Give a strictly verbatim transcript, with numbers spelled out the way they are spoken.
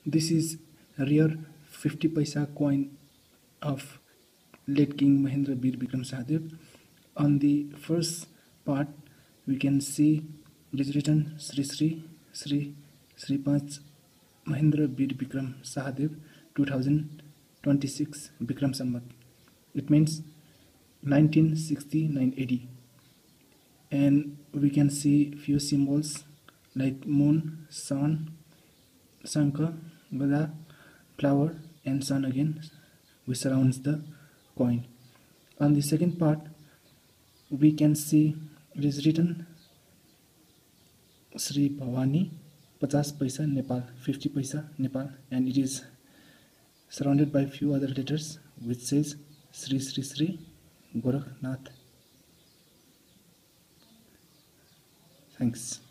This is a rare fifty paisa coin of late King Mahendra Bir Bikram Sahadev. On the first part, we can see it is written Sri Sri Sri Sri Panch Mahendra Bir Bikram Sahadev two thousand twenty-six Bikram Sambat. It means nineteen sixty-nine A D. And we can see few symbols like moon, sun, Shankha, Gada, flower, and sun again, which surrounds the coin. On the second part, we can see it is written Sri Bhavani fifty paisa Nepal, fifty paisa Nepal, and it is surrounded by few other letters which says Sri Sri Sri Gorakhnath. Thanks.